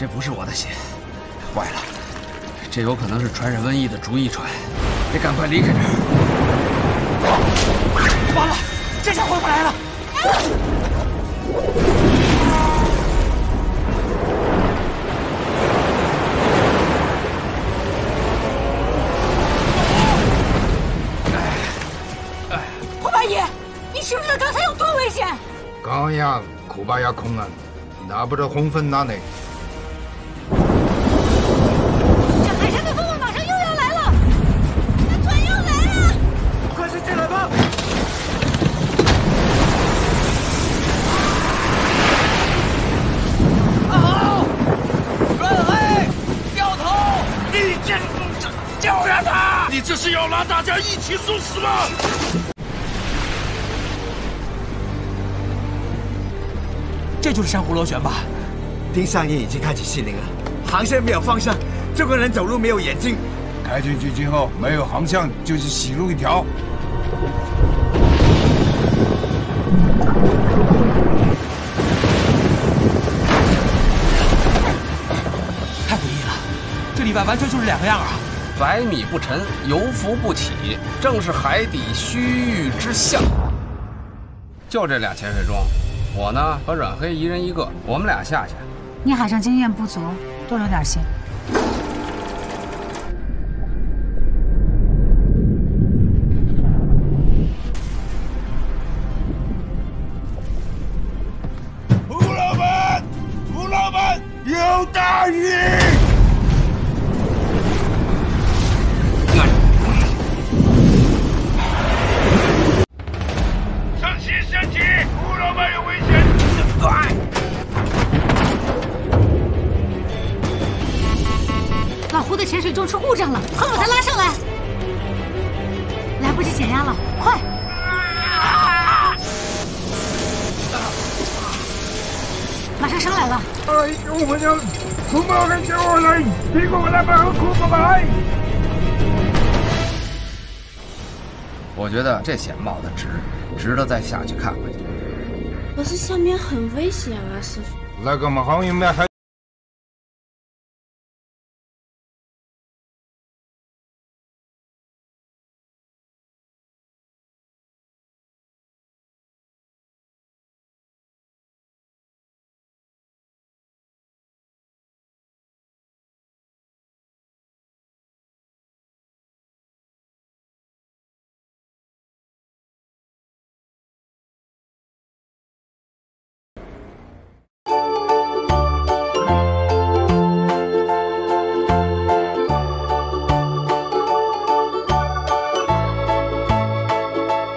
这不是我的血，坏了，这有可能是传染瘟疫的逐一船，得赶快离开这儿。完了，这下回不来了。 胡八爷，你知不知道刚才有多危险？ 刚呀，库巴亚空安，拿不着红粉拿呢。 这海上的风暴马上又要来了，那船要来了！ 快是进来吧！ 阿豪，阮黑，掉头！ 你救援他！你这是要拉大家一起送死吗？ 这就是珊瑚螺旋吧？ 丁上尉已经开启信令了，航线没有方向，中国人走路没有眼睛。 开进去之后，没有航向就是死路一条。 太不易了，这里外完全就是两个样啊！百米不沉，游浮不起，正是海底须臾之象。就这俩潜水钟，我呢和阮黑一人一个，我们俩下去。 你海上经验不足，多留点心。 胡老板，有大雨！升起！胡老板有危险！快！ 老胡的潜水钟出故障了，快把它拉上来！来不及减压了，快！马上上来了！ 哎呦，我要从某人救我来，别给我来把我哭过来！ 我觉得这险冒的值得再下去看看去。 可是下面很危险啊，师傅。 那个嘛，好像没还。